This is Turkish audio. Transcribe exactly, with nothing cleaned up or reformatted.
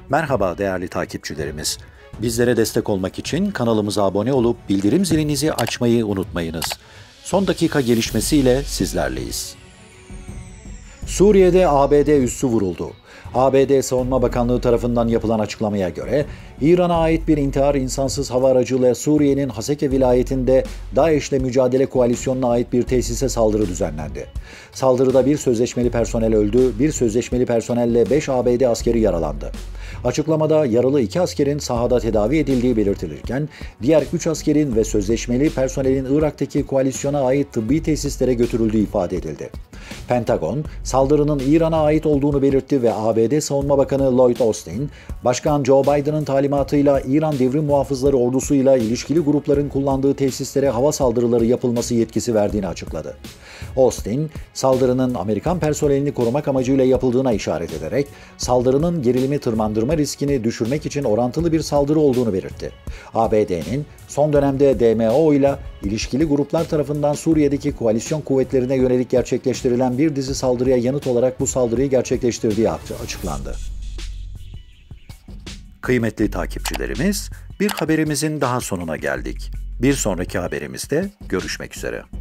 Merhaba değerli takipçilerimiz. Bizlere destek olmak için kanalımıza abone olup bildirim zilinizi açmayı unutmayınız. Son dakika gelişmesiyle sizlerleyiz. Suriye'de A B D üssü vuruldu. A B D Savunma Bakanlığı tarafından yapılan açıklamaya göre, İran'a ait bir intihar insansız hava aracıyla Suriye'nin Haseke vilayetinde DAEŞ'le mücadele koalisyonuna ait bir tesise saldırı düzenlendi. Saldırıda bir sözleşmeli personel öldü, bir sözleşmeli personelle beş A B D askeri yaralandı. Açıklamada yaralı iki askerin sahada tedavi edildiği belirtilirken, diğer üç askerin ve sözleşmeli personelin Irak'taki koalisyona ait tıbbi tesislere götürüldüğü ifade edildi. Pentagon, saldırının İran'a ait olduğunu belirtti ve A B D Savunma Bakanı Lloyd Austin, Başkan Joe Biden'ın talimatıyla İran Devrim Muhafızları ordusuyla ilişkili grupların kullandığı tesislere hava saldırıları yapılması yetkisi verdiğini açıkladı. Austin, saldırının Amerikan personelini korumak amacıyla yapıldığına işaret ederek, saldırının gerilimi tırmandırma riskini düşürmek için orantılı bir saldırı olduğunu belirtti. A B D'nin son dönemde D M O ile ilişkili gruplar tarafından Suriye'deki koalisyon kuvvetlerine yönelik gerçekleştirilen bir dizi saldırıya yanıt olarak bu saldırıyı gerçekleştirdiği açıklandı. Kıymetli takipçilerimiz, bir haberimizin daha sonuna geldik. Bir sonraki haberimizde görüşmek üzere.